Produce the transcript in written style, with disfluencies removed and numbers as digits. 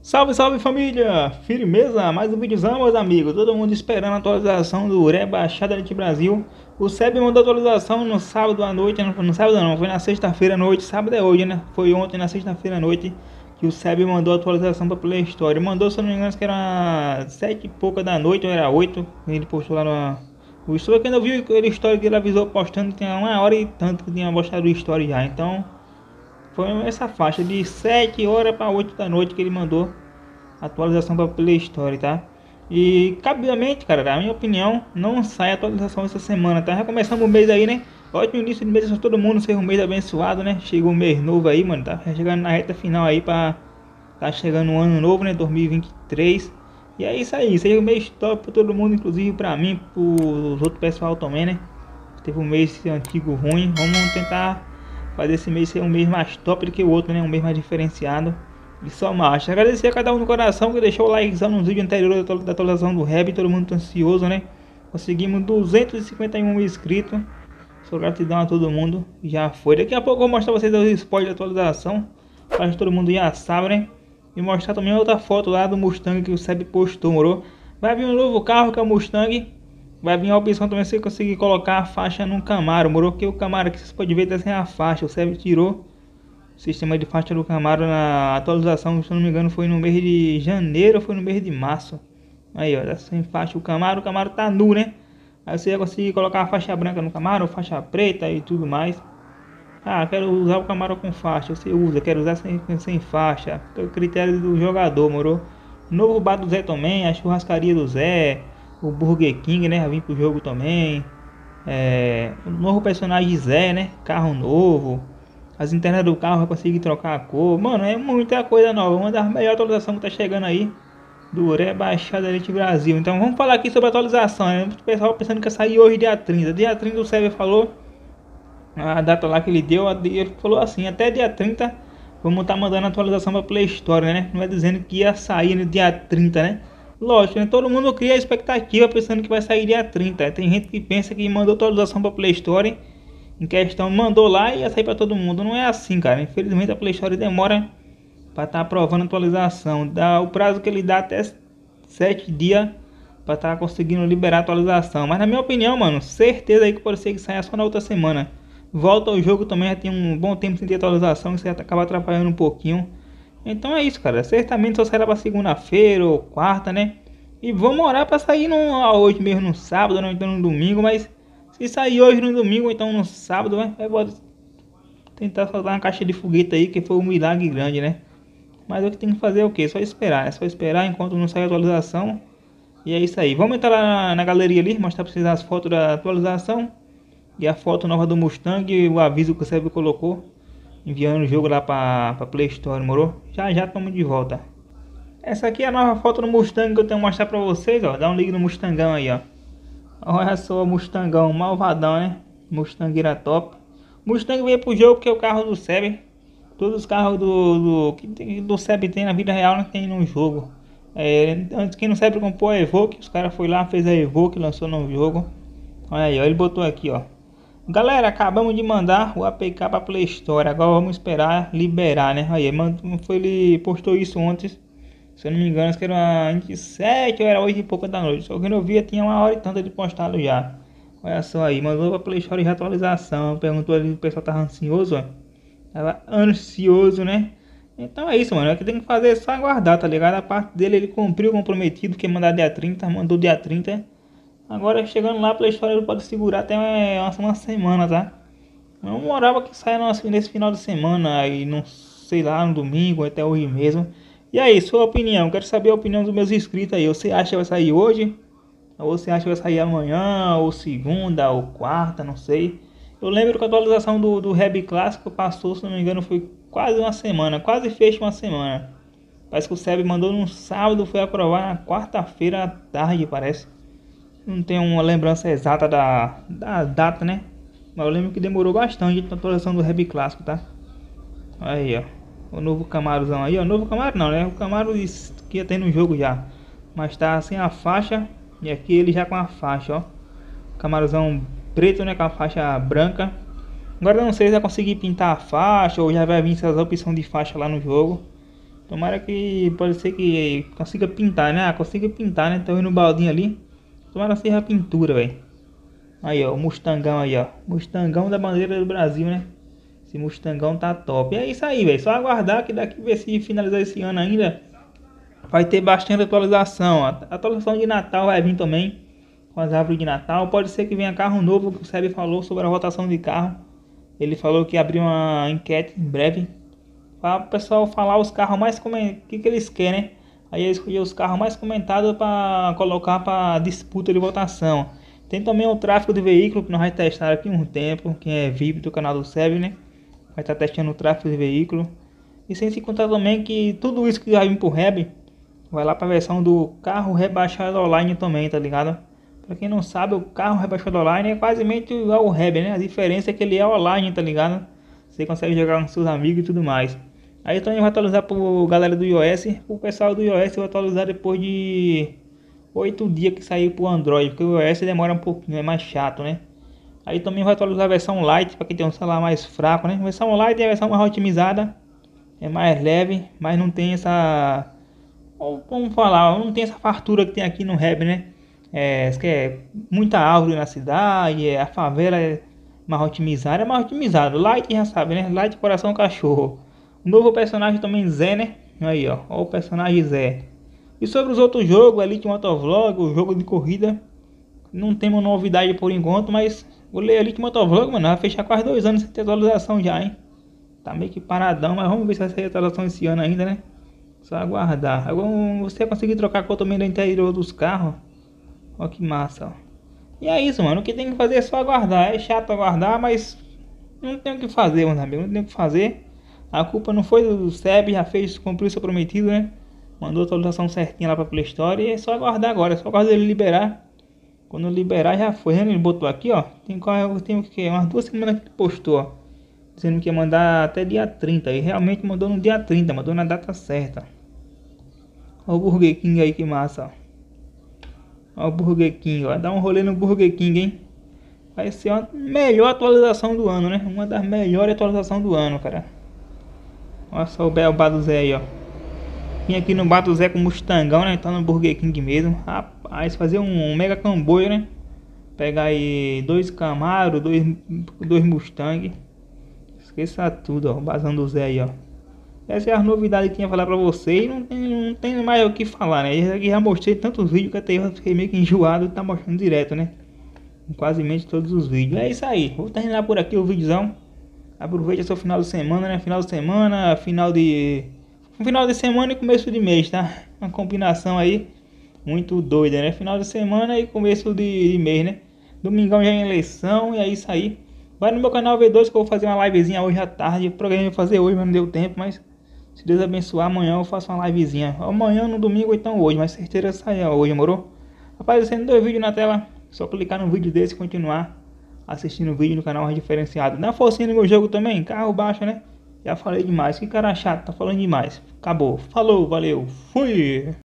Salve, salve família! Firmeza? Mais um vídeozão, meus amigos. Todo mundo esperando a atualização do Rebaixada Elite Brasil. O SEB mandou atualização no sábado à noite. No sábado não, foi na sexta-feira à noite. Sábado é hoje, né? Foi ontem, na sexta-feira à noite, que o SEB mandou a atualização para Play Store. Mandou, se eu não me engano, que era 7 e pouca da noite, ou era 8. Ele postou lá no Store. Quem não viu aquele story que ele avisou postando, tinha 1 hora e tanto que tinha postado o story já. Então, foi essa faixa de 7 horas para 8 da noite que ele mandou a atualização para Play Store, tá? E cabidamente, cara, na minha opinião, não sai atualização essa semana, tá? Já começamos o mês aí, né? Ótimo início de mês para todo mundo, ser um mês abençoado, né? Chegou um mês novo aí, mano, tá chegando na reta final aí para tá chegando um ano novo, né? 2023. E é isso aí, seja um mês top para todo mundo, inclusive para mim, para os outros pessoal também, né? Teve um mês antigo ruim, vamos tentar fazer esse mês ser um mês mais top do que o outro, né? Um mês mais diferenciado. E só marcha. Agradecer a cada um no coração que deixou o likezão nos vídeos anteriores da atualização do Rap. Todo mundo tá ansioso, né? Conseguimos 251 inscritos. Só gratidão a todo mundo. Já foi. Daqui a pouco eu vou mostrar pra vocês os spoilers da atualização. Para que todo mundo já sabe, né? E mostrar também outra foto lá do Mustang que o SEB postou, moro? Vai vir um novo carro que é o Mustang. Vai vir a opção também você conseguir colocar a faixa no Camaro, moro? Que o Camaro aqui vocês podem ver tá sem a faixa. O SEB tirou o sistema de faixa do Camaro na atualização, se não me engano, foi no mês de janeiro ou foi no mês de março. Aí, ó, tá sem faixa o Camaro tá nu, né? Aí você vai conseguir colocar a faixa branca no Camaro, faixa preta e tudo mais. Ah, quero usar o Camaro com faixa, você usa, quero usar sem faixa. É o critério do jogador, moro? Novo bar do Zé também, a churrascaria do Zé, o Burger King, né? Vim pro jogo também. O novo personagem Zé, né? Carro novo. As internas do carro vai conseguir trocar a cor. Mano, é muita coisa nova. Uma das melhores atualizações que tá chegando aí do Rebaixada Elite Brasil. Então vamos falar aqui sobre a atualização, né? O pessoal pensando que ia sair hoje dia 30. Dia 30 o server falou a data lá que ele deu. Ele falou assim, até dia 30 vamos estar mandando a atualização para Play Store, né? Não é dizendo que ia sair no dia 30, né? Lógico, né? Todo mundo cria a expectativa pensando que vai sair dia 30. Tem gente que pensa que mandou atualização para Play Store em questão, mandou lá e ia sair para todo mundo. Não é assim, cara. Infelizmente a Play Store demora para estar aprovando a atualização. Dá o prazo que ele dá até 7 dias para estar conseguindo liberar a atualização. Mas na minha opinião, mano, certeza aí que pode ser que saia só na outra semana. Volta ao jogo também, já tem um bom tempo sem ter atualização, isso acaba atrapalhando um pouquinho. Então é isso, cara. Certamente só sairá para segunda-feira ou quarta, né? E vamos orar para sair hoje mesmo, no sábado, não então no domingo, mas se sair hoje no domingo ou então no sábado, né? Eu vou tentar soltar uma caixa de foguete aí, que foi um milagre grande, né? Mas o que tem que fazer é o que? Só esperar, é só esperar enquanto não sair a atualização. E é isso aí. Vamos entrar lá na galeria ali, mostrar pra vocês as fotos da atualização. E a foto nova do Mustang e o aviso que o Sérgio colocou, enviando o jogo lá pra Play Store, morou? Já já estamos de volta. Essa aqui é a nova foto do Mustang que eu tenho que mostrar pra vocês, ó. Dá um ligue no Mustangão aí, ó. Olha só o Mustangão, malvadão, né? Mustangueira top. Mustang veio pro jogo porque é o carro do SEB. Todos os carros do SEB tem na vida real, não tem no jogo. Antes quem não SEB comprou a Evoque, os caras foi lá, fez a Evoque, lançou no jogo. Olha aí, ó, ele botou aqui, ó. Galera, acabamos de mandar o APK para Play Store. Agora vamos esperar liberar, né? Aí, ele postou isso ontem. Se eu não me engano, acho que era 27 ou era 8 e pouca da noite. Só que eu via tinha 1 hora e tanta de postado já. Olha só aí, mandou pra Play Store de atualização. Perguntou ali se o pessoal tava ansioso, ó. Tava ansioso, né? Então é isso, mano. O que tem que fazer é só aguardar, tá ligado? A parte dele, ele cumpriu o comprometido, que é mandar dia 30, mandou dia 30. Agora chegando lá, a Play Store ele pode segurar até uma semana, tá? Não morava que saia nesse final de semana, aí não sei lá, no domingo, até hoje mesmo. E aí, sua opinião? Quero saber a opinião dos meus inscritos aí. Você acha que vai sair hoje? Ou você acha que vai sair amanhã? Ou segunda? Ou quarta? Não sei. Eu lembro que a atualização do Rap Clássico passou, se não me engano, foi quase uma semana. Quase fecha uma semana. Parece que o SEB mandou no sábado, foi aprovar na quarta-feira à tarde, parece. Não tenho uma lembrança exata da data, né? Mas eu lembro que demorou bastante a atualização do Rap Clássico, tá? Aí, ó. O novo Camarozão aí, ó. Novo Camaro não, né? O Camaro que tem no jogo já. Mas tá sem a faixa. E aqui ele já com a faixa, ó. Camarozão preto, né? Com a faixa branca. Agora eu não sei se vai conseguir pintar a faixa ou já vai vir essas opções de faixa lá no jogo. Tomara que, pode ser que consiga pintar, né? Consiga pintar, né? Tô vendo o baldinho ali. Tomara que seja pintura, velho. Aí, ó, o Mustangão aí, ó. Mustangão da bandeira do Brasil, né? Esse Mustangão tá top. E é isso aí, velho. Só aguardar que daqui, ver se finalizar esse ano ainda, vai ter bastante atualização. A atualização de Natal vai vir também, com as árvores de Natal. Pode ser que venha carro novo, que o Seb falou sobre a rotação de carro. Ele falou que abriu uma enquete em breve, para o pessoal falar os carros mais que eles querem, né? Aí ele escolheu os carros mais comentados para colocar para disputa de votação. Tem também o tráfego de veículo, que nós vamos testar aqui um tempo. Quem é VIP do canal do Seb, né? Vai estar testando o tráfego de veículo. E sem se contar também que tudo isso que vai vir pro Reb vai lá para a versão do carro rebaixado online também, tá ligado? Para quem não sabe, o carro rebaixado online é quase igual ao Reb, né? A diferença é que ele é online, tá ligado? Você consegue jogar com seus amigos e tudo mais. Aí também vai atualizar pro galera do iOS. O pessoal do iOS vai atualizar depois de 8 dias que sair pro Android, porque o iOS demora um pouquinho, é mais chato, né? Aí também vai atualizar a versão Lite para quem tem um celular mais fraco, né? A versão Lite é a versão mais otimizada, é mais leve, mas não tem essa, vamos falar, não tem essa fartura que tem aqui no Reb, né? Que é muita árvore na cidade, a favela é mais otimizada, Light já sabe, né? Light coração cachorro. O novo personagem também Zé, né? Aí, ó o personagem Zé. E sobre os outros jogos, Elite Motovlog, o jogo de corrida, não temos novidade por enquanto, mas o Elite Motovlog, mano, vai fechar quase 2 anos sem ter atualização já, hein? Tá meio que paradão, mas vamos ver se vai sair atualização esse ano ainda, né? Só aguardar. Agora você conseguir trocar a cor também do interior dos carros. Ó que massa, ó. E é isso, mano. O que tem que fazer é só aguardar. É chato aguardar, mas não tem o que fazer, mano. Não tem o que fazer. A culpa não foi do Seb, já fez, cumpriu seu prometido, né? Mandou a atualização certinha lá pra Play Store. E é só aguardar agora. É só aguardar ele liberar. Quando liberar já foi. Ele botou aqui, ó. Tem umas 2 semanas que ele postou, ó. Dizendo que ia mandar até dia 30. E realmente mandou no dia 30. Mandou na data certa. Ó o Burger King aí, que massa, ó. Ó o Burger King, ó. Dá um rolê no Burger King, hein? Vai ser a melhor atualização do ano, né? Uma das melhores atualizações do ano, cara. Olha só o Bar do Zé aí, ó. Vim aqui no Bar do Zé com o Mustangão, né? Tá no Burger King mesmo. Rapaz, fazer um mega comboio, né? Pegar aí 2 Camaro, dois Mustang. Esqueça tudo, ó. O Bazão do Zé aí, ó. Essa é a novidade que tinha falar pra vocês. Não tem mais o que falar, né? Eu já mostrei tantos vídeos que até eu fiquei meio que enjoado de tá mostrando direto, né? Quase todos os vídeos. É isso aí. Vou terminar por aqui o videozão. Aproveite seu final de semana, né? Final de semana, final de semana e começo de mês, tá? Uma combinação aí muito doida, né? Final de semana e começo de mês, né? Domingão já é eleição e é isso aí. Vai no meu canal V2 que eu vou fazer uma livezinha hoje à tarde. O programa eu ia fazer hoje, mas não deu tempo, mas se Deus abençoar, amanhã eu faço uma livezinha. Amanhã, no domingo, ou então hoje, mas certeza sai hoje, moro? Aparecendo 2 vídeos na tela, só clicar no vídeo desse e continuar assistindo o vídeo no canal mais diferenciado. Dá forcinha no meu jogo também, carro baixo, né? Já falei demais, que cara chato, tá falando demais. Acabou, falou, valeu, fui!